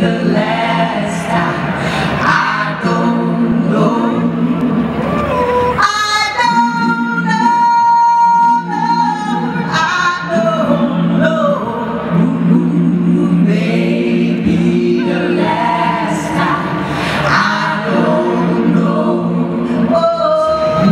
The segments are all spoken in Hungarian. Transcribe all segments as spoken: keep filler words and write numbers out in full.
the last time. I don't know. I don't know. I don't know. Maybe the last time. I don't know. Oh,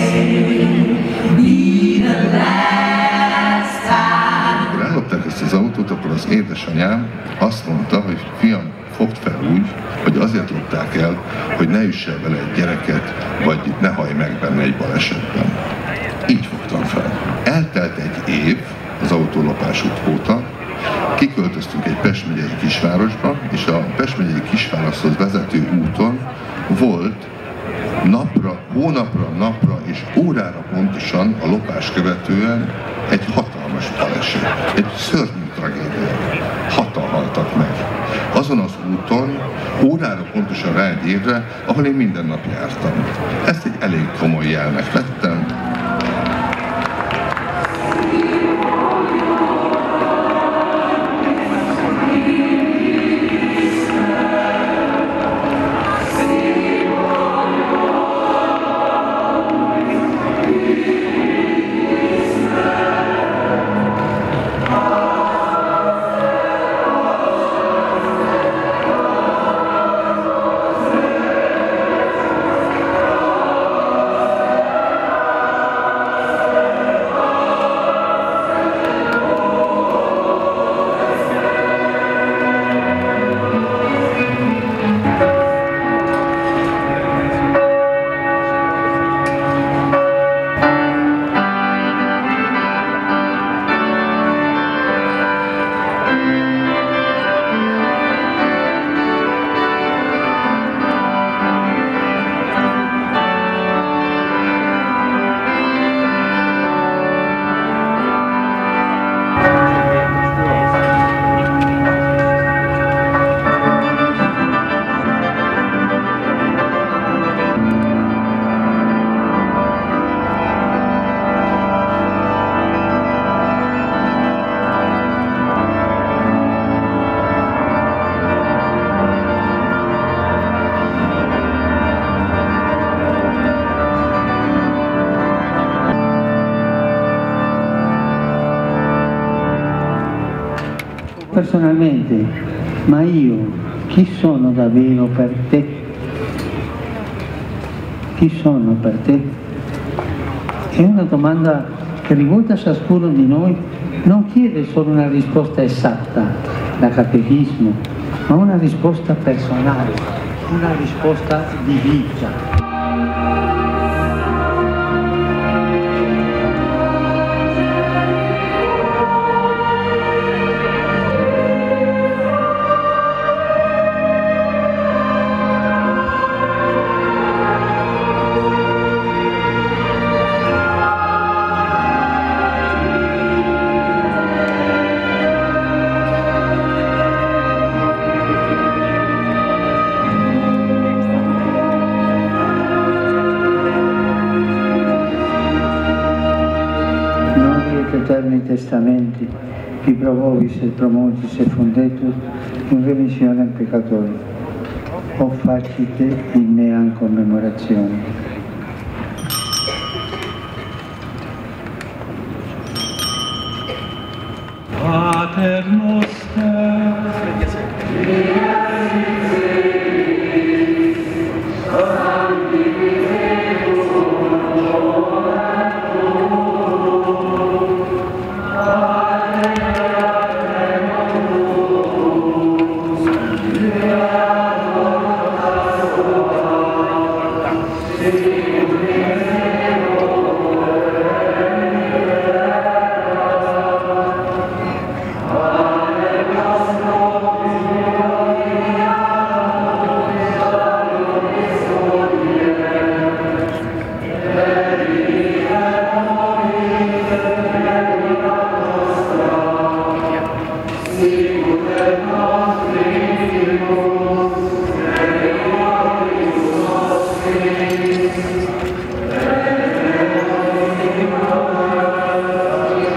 maybe the last time. Amikor ellopták ezt az autót, akkor az édesanyám azt mondta, hogy fiam, fogd fel úgy, hogy azért lopták el, hogy ne üsse vele egy gyereket, vagy ne hallj meg benne egy balesetben. Így fogtam fel. Eltelt egy év az autólopás óta, kiköltöztünk egy Pest megyei kisvárosba, és a Pest megyei kisvároshoz vezető úton volt napra, hónapra, napra és órára pontosan a lopás követően egy hatalmas baleset, egy szörnyű tragédia. Hatan haltak meg. Azon az úton, órára pontosan rá egy évre, ahol én minden nap jártam. Ezt egy elég komoly jelnek vettem. Personalmente, ma io chi sono davvero per te? Chi sono per te? È una domanda che rivolta a ciascuno di noi non chiede solo una risposta esatta da catechismo, ma una risposta personale, una risposta di vita. Eterni testamenti, qui pro vobis et pro mortis et fundetur in remissionem peccatorum. O facite in meam commemorazione. Pater noster,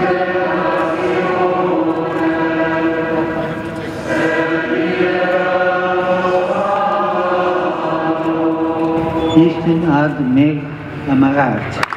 Yeah. possem ad me amarar-te.